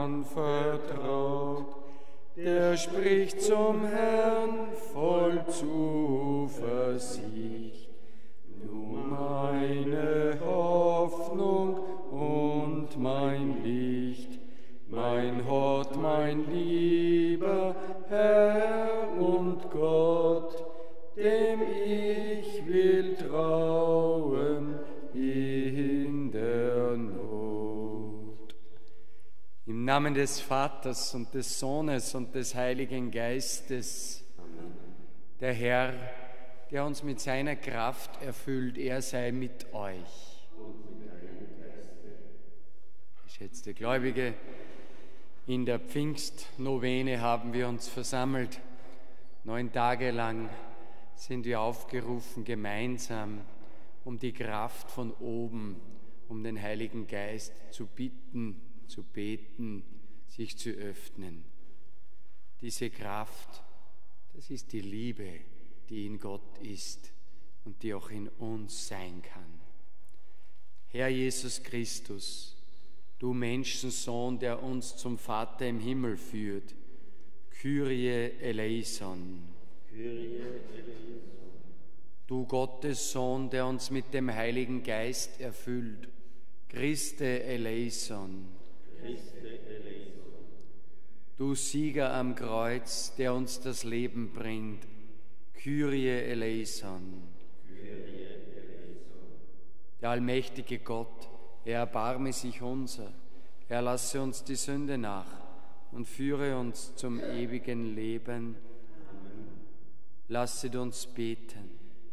anvertraut. Der spricht zum Herrn voll Zuversicht. Du meine Hoffnung und mein Licht, mein Hort, mein lieber Herr und Gott, dem ich will trauen in der Not. Im Namen des Vaters und des Sohnes und des Heiligen Geistes. Amen. Der Herr, der uns mit seiner Kraft erfüllt, er sei mit euch. Und mit deinem Geiste. Geschätzte Gläubige, in der Pfingstnovene haben wir uns versammelt. 9 Tage lang sind wir aufgerufen, gemeinsam um die Kraft von oben, um den Heiligen Geist zu bitten, zu beten, sich zu öffnen. Diese Kraft, das ist die Liebe, die in Gott ist und die auch in uns sein kann. Herr Jesus Christus, du Menschensohn, der uns zum Vater im Himmel führt, Kyrie eleison. Kyrie eleison. Du Gottes Sohn, der uns mit dem Heiligen Geist erfüllt, Christe eleison. Christe eleison. Du Sieger am Kreuz, der uns das Leben bringt, Kyrie eleison. Kyrie eleison. Der allmächtige Gott, er erbarme sich unser, er lasse uns die Sünde nach und führe uns zum ewigen Leben. Amen. Lasset uns beten.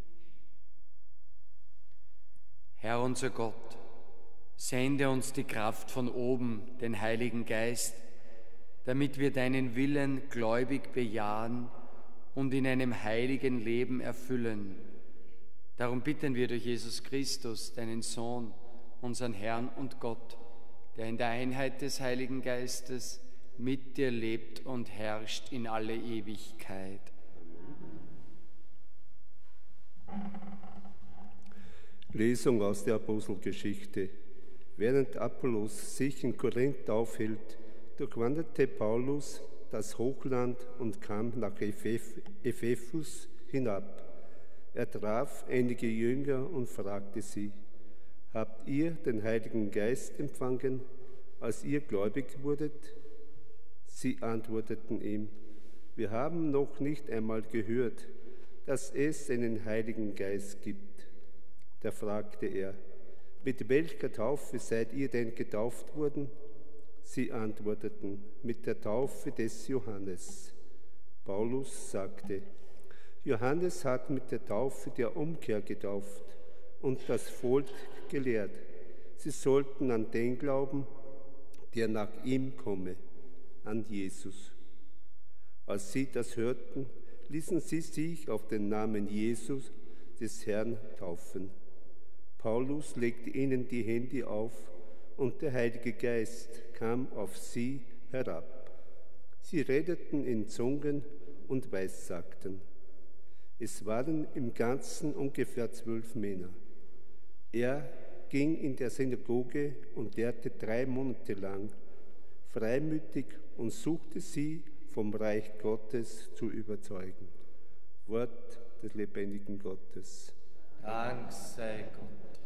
Herr unser Gott, sende uns die Kraft von oben, den Heiligen Geist, damit wir deinen Willen gläubig bejahen und in einem heiligen Leben erfüllen. Darum bitten wir durch Jesus Christus, deinen Sohn, unseren Herrn und Gott, der in der Einheit des Heiligen Geistes mit dir lebt und herrscht in alle Ewigkeit. Lesung aus der Apostelgeschichte. Während Apollos sich in Korinth aufhielt, durchwanderte Paulus das Hochland und kam nach Ephesus hinab. Er traf einige Jünger und fragte sie: Habt ihr den Heiligen Geist empfangen, als ihr gläubig wurdet? Sie antworteten ihm: Wir haben noch nicht einmal gehört, dass es einen Heiligen Geist gibt. Da fragte er: Mit welcher Taufe seid ihr denn getauft worden? Sie antworteten: Mit der Taufe des Johannes. Paulus sagte: Johannes hat mit der Taufe der Umkehr getauft und das Volk gelehrt, sie sollten an den glauben, der nach ihm komme, an Jesus. Als sie das hörten, ließen sie sich auf den Namen Jesus des Herrn taufen. Paulus legte ihnen die Hände auf und der Heilige Geist kam auf sie herab. Sie redeten in Zungen und weissagten. Es waren im Ganzen ungefähr 12 Männer. Er ging in der Synagoge und lehrte 3 Monate lang freimütig und suchte sie vom Reich Gottes zu überzeugen. Wort des lebendigen Gottes. Dank sei Gott.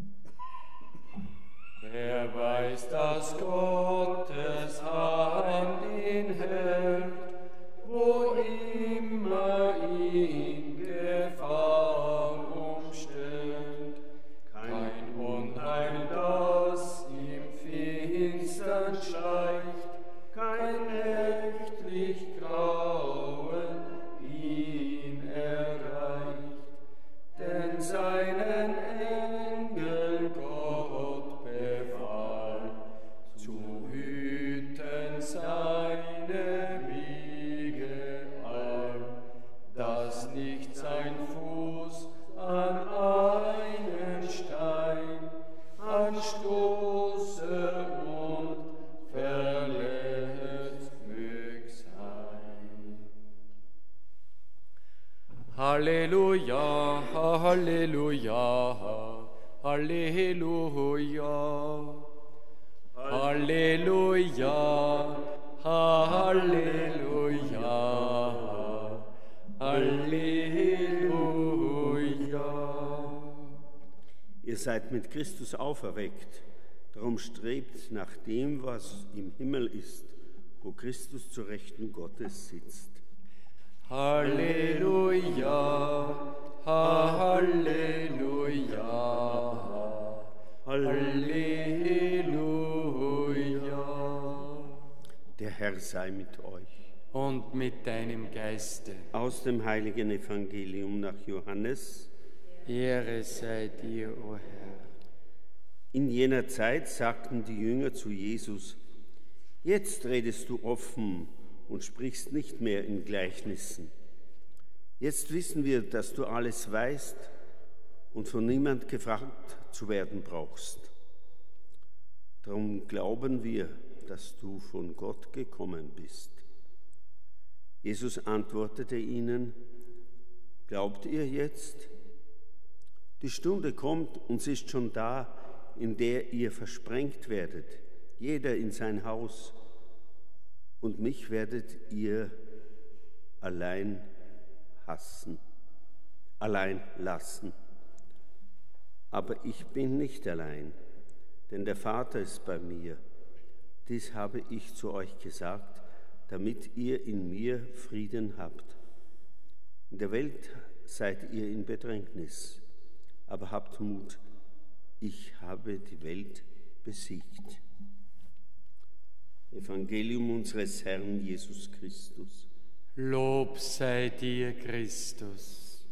Wer weiß, dass Gottes Hand ihn hält, wo immer ihn Gefahr umstellt. Kein Unheil, das im Finstern schleicht, kein nächtlich Grauen ihn erreicht, denn seinen Engel Gott befahl, zu hüten seine Wege all, dass nicht sein Fuß an einen Stein anstoße und verletzt mög sein. Halleluja, Halleluja, Halleluja. Halleluja, Halleluja, Halleluja, Halleluja. Ihr seid mit Christus auferweckt, darum strebt nach dem, was im Himmel ist, wo Christus zur Rechten Gottes sitzt. Halleluja, Halleluja, Halleluja. Der Herr sei mit euch. Und mit deinem Geiste. Aus dem heiligen Evangelium nach Johannes. Ehre sei dir, o Herr. In jener Zeit sagten die Jünger zu Jesus: Jetzt redest du offen und sprichst nicht mehr in Gleichnissen. Jetzt wissen wir, dass du alles weißt und von niemand gefragt zu werden brauchst. Darum glauben wir, dass du von Gott gekommen bist. Jesus antwortete ihnen: Glaubt ihr jetzt? Die Stunde kommt und sie ist schon da, in der ihr versprengt werdet, jeder in sein Haus, und mich werdet ihr allein lassen. Aber ich bin nicht allein, denn der Vater ist bei mir. Dies habe ich zu euch gesagt, damit ihr in mir Frieden habt. In der Welt seid ihr in Bedrängnis, aber habt Mut, ich habe die Welt besiegt. Evangelium unseres Herrn Jesus Christus. Lob sei dir, Christus.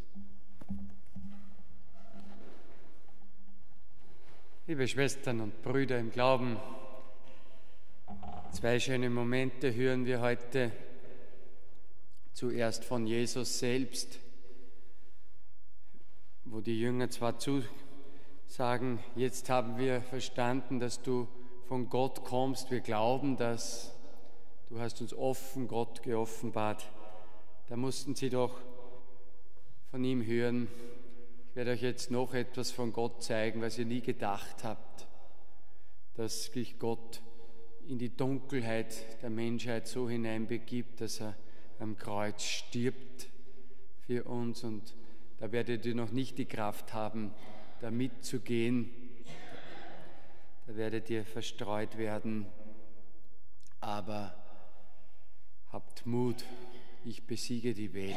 Liebe Schwestern und Brüder im Glauben, 2 schöne Momente hören wir heute. Zuerst von Jesus selbst, wo die Jünger zwar sagen, jetzt haben wir verstanden, dass du von Gott kommst, wir glauben das, du hast uns Gott geoffenbart. Da mussten sie doch von ihm hören, ich werde euch jetzt noch etwas von Gott zeigen, was ihr nie gedacht habt, dass sich Gott in die Dunkelheit der Menschheit so hineinbegibt, dass er am Kreuz stirbt für uns, und da werdet ihr noch nicht die Kraft haben, da mitzugehen. Da werdet ihr verstreut werden, aber habt Mut, ich besiege die Welt.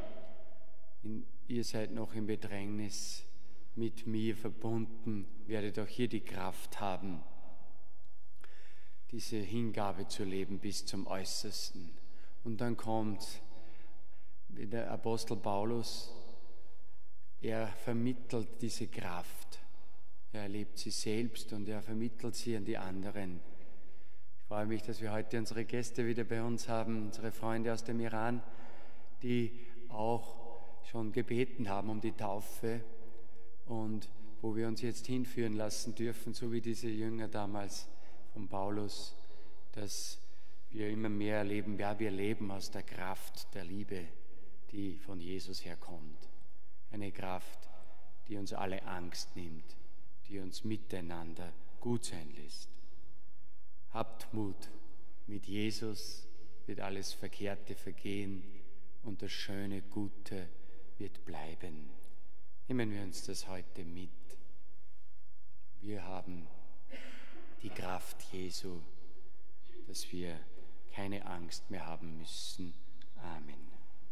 Ihr seid noch im Bedrängnis, mit mir verbunden, werdet auch hier die Kraft haben, diese Hingabe zu leben bis zum Äußersten. Und dann kommt der Apostel Paulus, er vermittelt diese Kraft. Er erlebt sie selbst und er vermittelt sie an die anderen. Ich freue mich, dass wir heute unsere Gäste wieder bei uns haben, unsere Freunde aus dem Iran, die auch schon gebeten haben um die Taufe und wo wir uns jetzt hinführen lassen dürfen, so wie diese Jünger damals von Paulus, dass wir immer mehr erleben, ja, wir leben aus der Kraft der Liebe, die von Jesus herkommt. Eine Kraft, die uns alle Angst nimmt, die uns miteinander gut sein lässt. Habt Mut, mit Jesus wird alles Verkehrte vergehen und das Schöne, Gute wird bleiben. Nehmen wir uns das heute mit. Wir haben die Kraft Jesu, dass wir keine Angst mehr haben müssen. Amen.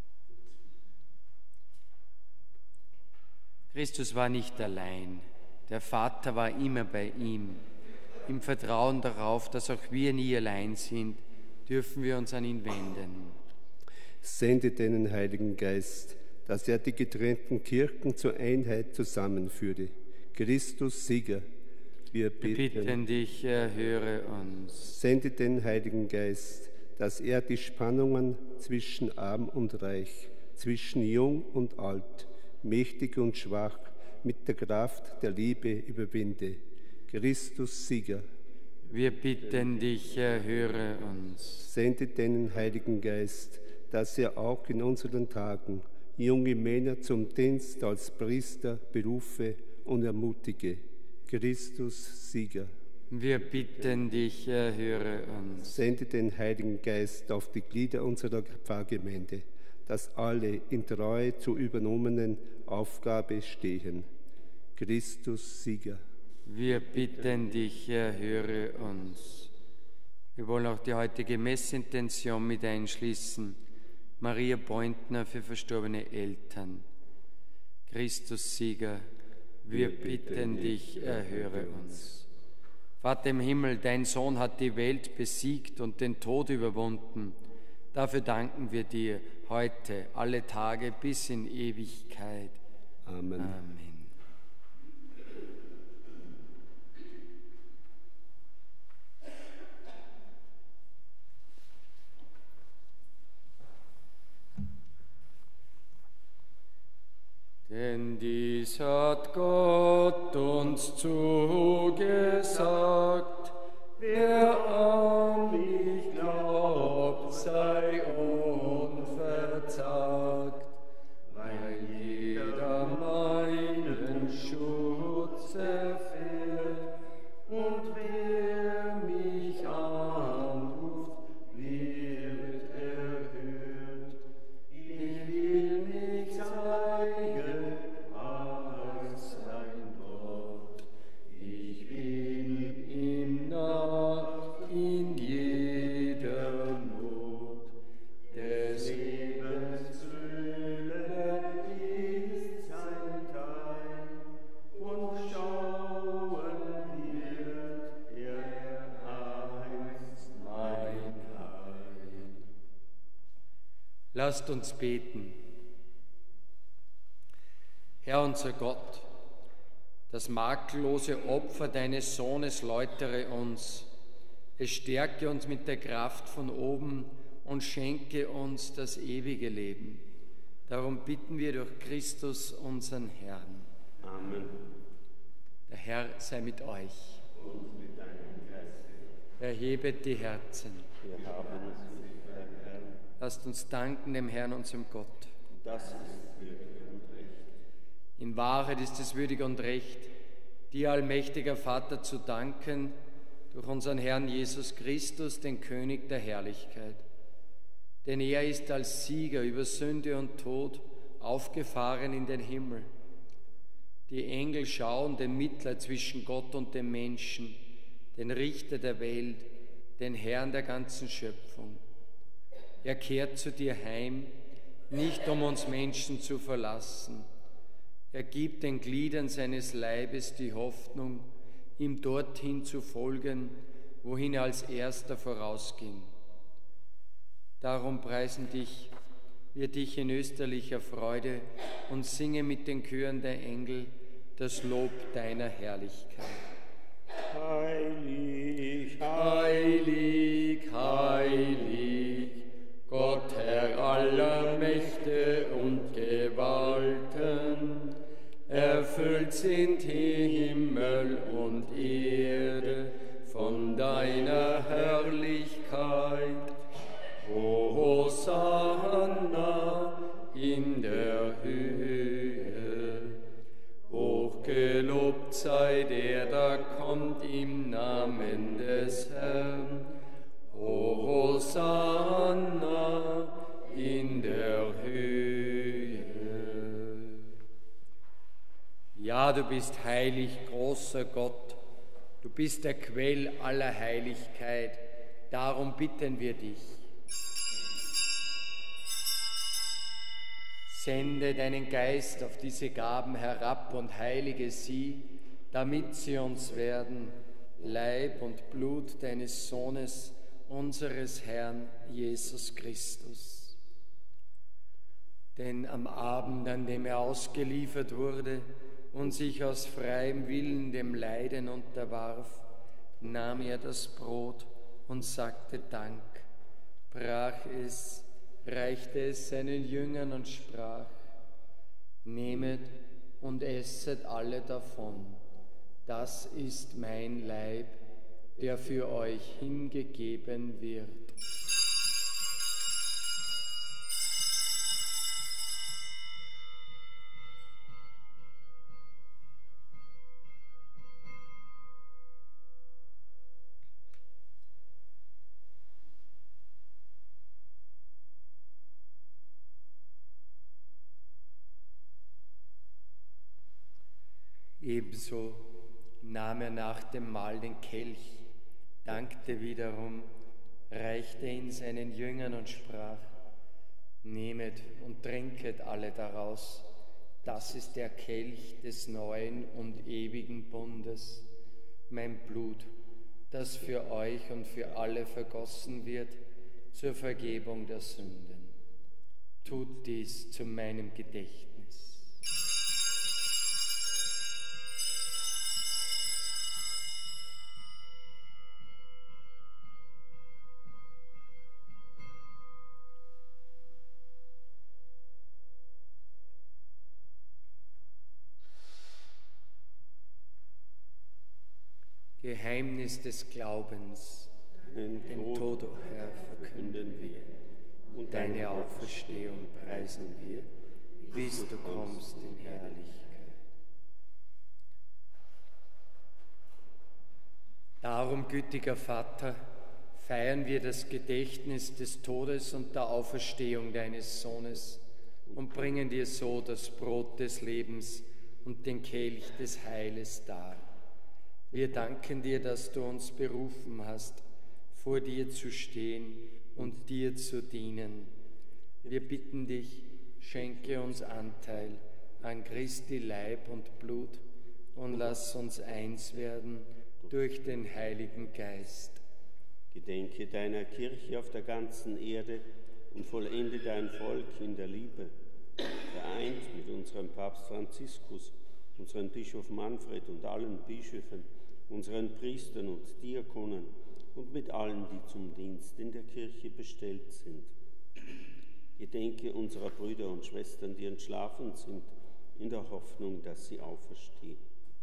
Christus war nicht allein. Der Vater war immer bei ihm. Im Vertrauen darauf, dass auch wir nie allein sind, dürfen wir uns an ihn wenden. Sende deinen Heiligen Geist, dass er die getrennten Kirchen zur Einheit zusammenführe. Christus, Sieger, wir bitten dich, erhöre uns. Sende den Heiligen Geist, dass er die Spannungen zwischen Arm und Reich, zwischen Jung und Alt, mächtig und schwach, mit der Kraft der Liebe überwinde. Christus, Sieger, wir bitten dich, erhöre uns. Sende deinen Heiligen Geist, dass er auch in unseren Tagen junge Männer zum Dienst als Priester berufe und ermutige. Christus, Sieger, Wir bitten dich, erhöre uns. Sende den Heiligen Geist auf die Glieder unserer Pfarrgemeinde, dass alle in Treue zur übernommenen Aufgabe stehen. Christus, Sieger. Wir bitten dich, erhöre uns. Wir wollen auch die heutige Messintention mit einschließen. Maria Beutner für verstorbene Eltern. Christus, Sieger, wir bitten dich, erhöre uns. Vater im Himmel, dein Sohn hat die Welt besiegt und den Tod überwunden. Dafür danken wir dir heute, alle Tage bis in Ewigkeit. Amen. Amen. Denn dies hat Gott uns zugesagt, wer an mich glaubt, sei unverzagt, weil jeder meinen Schutz erfährt und wer mich anruft, wird erhört. Ich will mich zeigen als sein Gott. Ich bin ihm nah in jeder Not. Des Lebens Fülle ist sein Teil und schauen wird er einst mein Heil. Lasst uns beten. Herr unser Gott, das makellose Opfer deines Sohnes läutere uns. Es stärke uns mit der Kraft von oben und schenke uns das ewige Leben. Darum bitten wir durch Christus, unseren Herrn. Amen. Der Herr sei mit euch. Und mit deinem Geiste. Erhebet die Herzen. Wir haben es mit deinem Herrn. Lasst uns danken dem Herrn, unserem Gott. Das ist würdig und recht. In Wahrheit ist es würdig und recht, dir, allmächtiger Vater, zu danken, durch unseren Herrn Jesus Christus, den König der Herrlichkeit. Denn er ist als Sieger über Sünde und Tod aufgefahren in den Himmel. Die Engel schauen den Mittler zwischen Gott und dem Menschen, den Richter der Welt, den Herrn der ganzen Schöpfung. Er kehrt zu dir heim, nicht um uns Menschen zu verlassen. Er gibt den Gliedern seines Leibes die Hoffnung, ihm dorthin zu folgen, wohin er als Erster vorausging. Darum preisen wir dich in österlicher Freude und singen mit den Chören der Engel das Lob deiner Herrlichkeit. Heilig, Heilig, heilig, Gott Herr aller Mächte und Gewalten, erfüllt sind Himmel und Erde von deiner Herrlichkeit. Hosanna in der Höhe. Hochgelobt sei der, da kommt im Namen des Herrn. Hosanna in der Höhe. Ja, du bist heilig, großer Gott. Du bist der Quell aller Heiligkeit. Darum bitten wir dich. Sende deinen Geist auf diese Gaben herab und heilige sie, damit sie uns werden, Leib und Blut deines Sohnes, unseres Herrn Jesus Christus. Denn am Abend, an dem er ausgeliefert wurde und sich aus freiem Willen dem Leiden unterwarf, nahm er das Brot und sagte Dank, brach es, reichte es seinen Jüngern und sprach: Nehmet und esset alle davon, das ist mein Leib, der für euch hingegeben wird. Ebenso nahm er nach dem Mahl den Kelch, dankte wiederum, reichte ihn seinen Jüngern und sprach: Nehmet und trinket alle daraus, das ist der Kelch des neuen und ewigen Bundes, mein Blut, das für euch und für alle vergossen wird zur Vergebung der Sünden. Tut dies zu meinem Gedächtnis. Geheimnis des Glaubens, den Tod, o Herr, verkünden wir, und deine Auferstehung preisen wir, bis du kommst in Herrlichkeit. Darum, gütiger Vater, feiern wir das Gedächtnis des Todes und der Auferstehung deines Sohnes und bringen dir so das Brot des Lebens und den Kelch des Heiles dar. Wir danken dir, dass du uns berufen hast, vor dir zu stehen und dir zu dienen. Wir bitten dich, schenke uns Anteil an Christi Leib und Blut und lass uns eins werden durch den Heiligen Geist. Gedenke deiner Kirche auf der ganzen Erde und vollende dein Volk in der Liebe, vereint mit unserem Papst Franziskus, unserem Bischof Manfred und allen Bischöfen, unseren Priestern und Diakonen und mit allen, die zum Dienst in der Kirche bestellt sind. Gedenke unserer Brüder und Schwestern, die entschlafen sind, in der Hoffnung, dass sie auferstehen.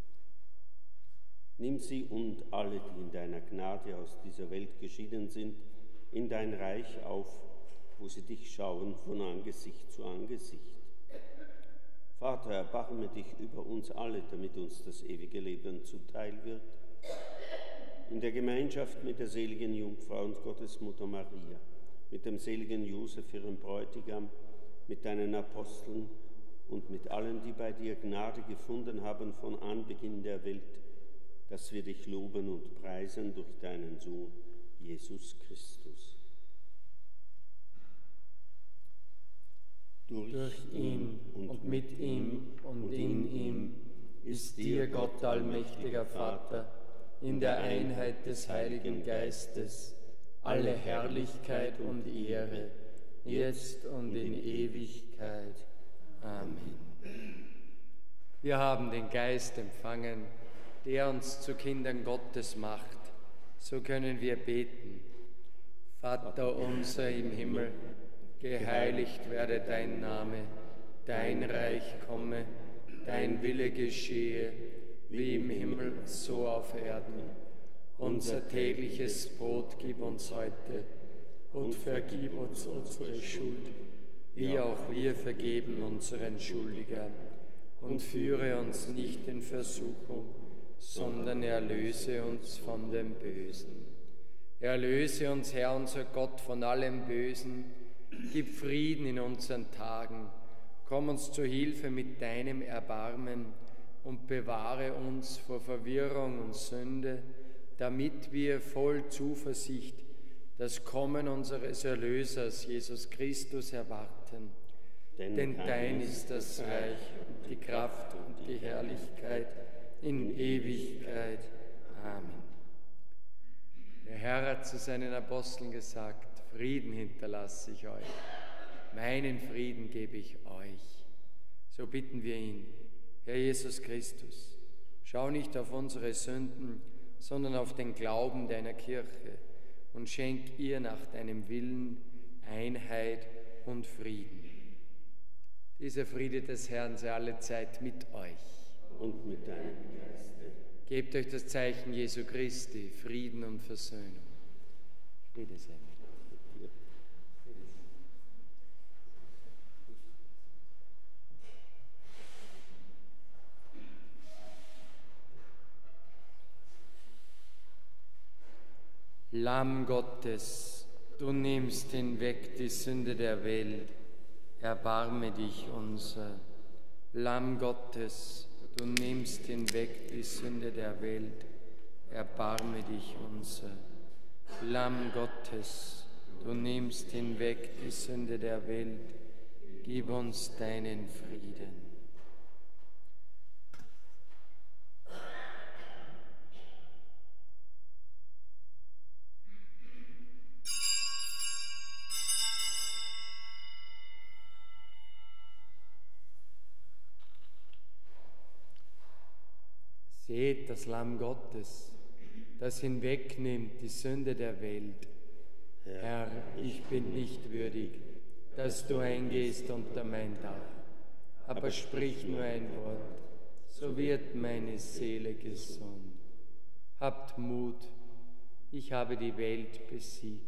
Nimm sie und alle, die in deiner Gnade aus dieser Welt geschieden sind, in dein Reich auf, wo sie dich schauen von Angesicht zu Angesicht. Vater, erbarme dich über uns alle, damit uns das ewige Leben zuteil wird. In der Gemeinschaft mit der seligen Jungfrau und Gottesmutter Maria, mit dem seligen Josef, ihrem Bräutigam, mit deinen Aposteln und mit allen, die bei dir Gnade gefunden haben von Anbeginn der Welt, dass wir dich loben und preisen durch deinen Sohn, Jesus Christus. Durch ihn und mit ihm und in ihm ist dir, Gott allmächtiger Vater, in der Einheit des Heiligen Geistes, alle Herrlichkeit und Ehre, jetzt und in Ewigkeit. Amen. Wir haben den Geist empfangen, der uns zu Kindern Gottes macht. So können wir beten. Vater unser im Himmel, geheiligt werde dein Name, dein Reich komme, dein Wille geschehe, wie im Himmel, so auf Erden. Unser tägliches Brot gib uns heute und vergib uns unsere Schuld, wie auch wir vergeben unseren Schuldigern. Und führe uns nicht in Versuchung, sondern erlöse uns von dem Bösen. Erlöse uns, Herr, unser Gott, von allem Bösen. Gib Frieden in unseren Tagen. Komm uns zu Hilfe mit deinem Erbarmen und bewahre uns vor Verwirrung und Sünde, damit wir voll Zuversicht das Kommen unseres Erlösers, Jesus Christus, erwarten. Denn dein ist das Reich und die Kraft und die Herrlichkeit in Ewigkeit. Amen. Der Herr hat zu seinen Aposteln gesagt: Frieden hinterlasse ich euch, meinen Frieden gebe ich euch. So bitten wir ihn: Herr Jesus Christus, schau nicht auf unsere Sünden, sondern auf den Glauben deiner Kirche und schenk ihr nach deinem Willen Einheit und Frieden. Dieser Friede des Herrn sei alle Zeit mit euch. Und mit deinem Geiste. Gebt euch das Zeichen Jesu Christi, Frieden und Versöhnung. Friede sei mit dir. Lamm Gottes, du nimmst hinweg die Sünde der Welt, erbarme dich unser. Lamm Gottes, du nimmst hinweg die Sünde der Welt, erbarme dich unser. Lamm Gottes, du nimmst hinweg die Sünde der Welt, gib uns deinen Frieden. Seht das Lamm Gottes, das hinwegnimmt die Sünde der Welt. Herr, ich bin nicht würdig, dass du eingehst unter mein Dach, aber sprich nur ein Wort, so wird meine Seele gesund. Habt Mut, ich habe die Welt besiegt.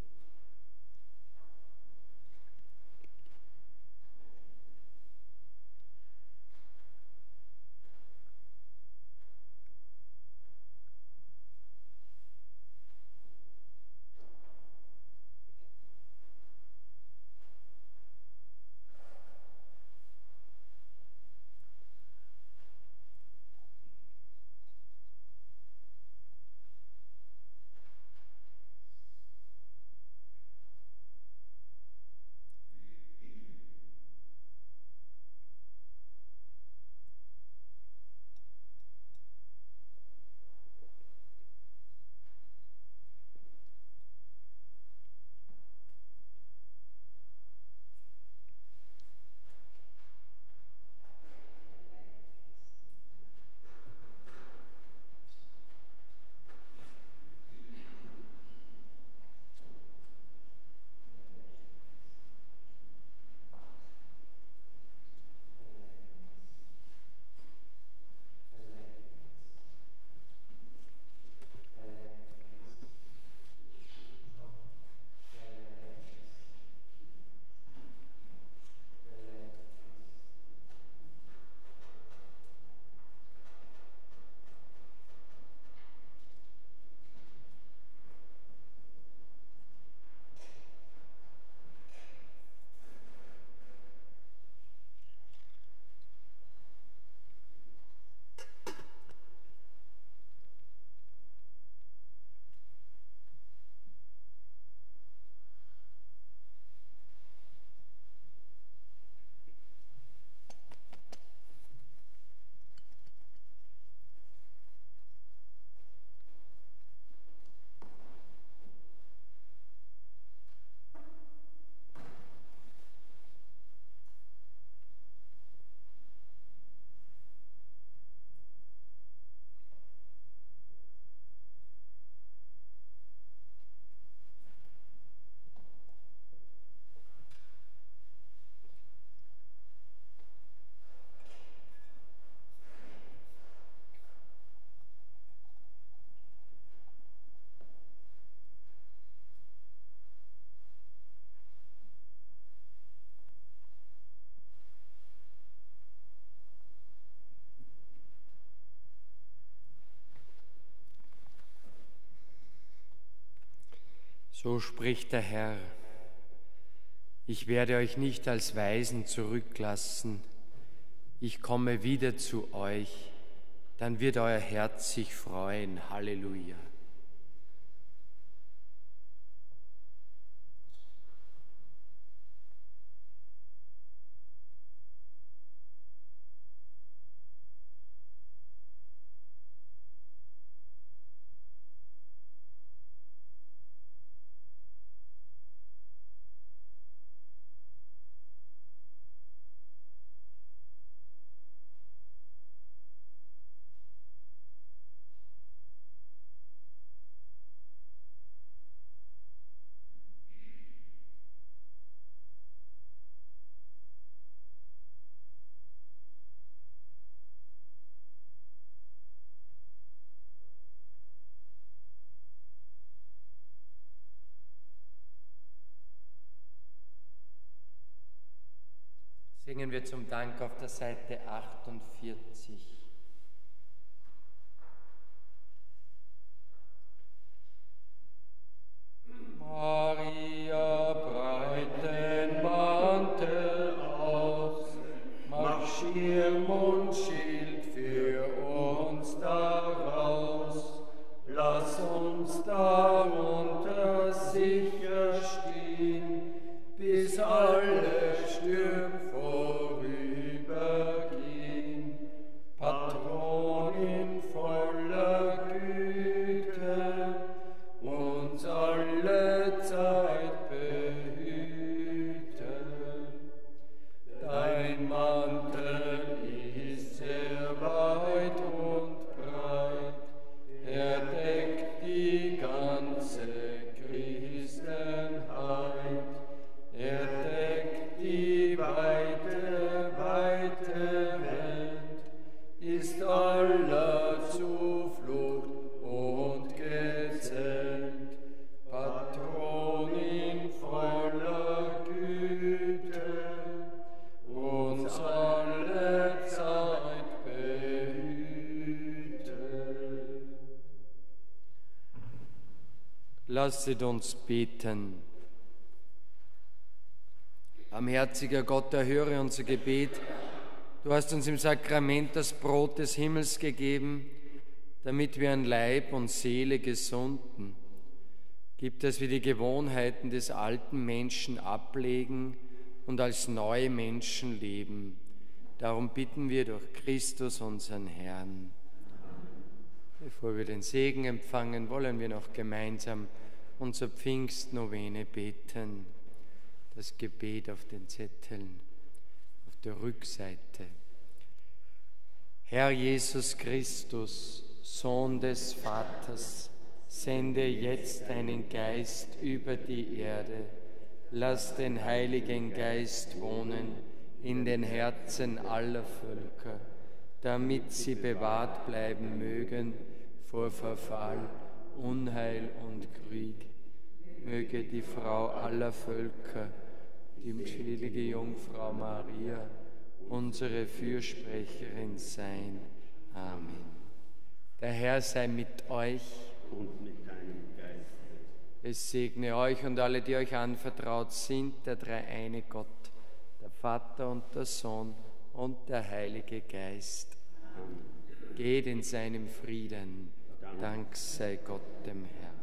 So spricht der Herr: Ich werde euch nicht als Weisen zurücklassen. Ich komme wieder zu euch, dann wird euer Herz sich freuen. Halleluja. Singen wir zum Dank auf der Seite 48. Maria, breit den Mantel aus, mach Schirm und Schild für bis alle Stürm vorübergehen. Patronin voller Güte, uns alle Zeit behüte. Dein Mantel ist sehr weit und breit, er deckt die ganze Christenheit, er deckt die weite, weite Welt, ist aller Zuflucht und gezählt. Patronin voller Güte, uns alle Zeit behüte. Lasset uns beten. Barmherziger Gott, erhöre unser Gebet. Du hast uns im Sakrament das Brot des Himmels gegeben, damit wir an Leib und Seele gesunden. Gib, dass wir die Gewohnheiten des alten Menschen ablegen und als neue Menschen leben. Darum bitten wir durch Christus, unseren Herrn. Bevor wir den Segen empfangen, wollen wir noch gemeinsam unser Pfingstnovene beten. Das Gebet auf den Zetteln, auf der Rückseite. Herr Jesus Christus, Sohn des Vaters, sende jetzt deinen Geist über die Erde. Lass den Heiligen Geist wohnen in den Herzen aller Völker, damit sie bewahrt bleiben mögen vor Verfall, Unheil und Krieg. Möge die Frau aller Völker, die selige Jungfrau Maria, unsere Fürsprecherin sein. Amen. Der Herr sei mit euch Und mit deinem Geiste. Es segne euch und alle, die euch anvertraut sind, der dreieine Gott, der Vater und der Sohn und der Heilige Geist. Amen. Geht in seinem Frieden. Dank sei Gott dem Herrn.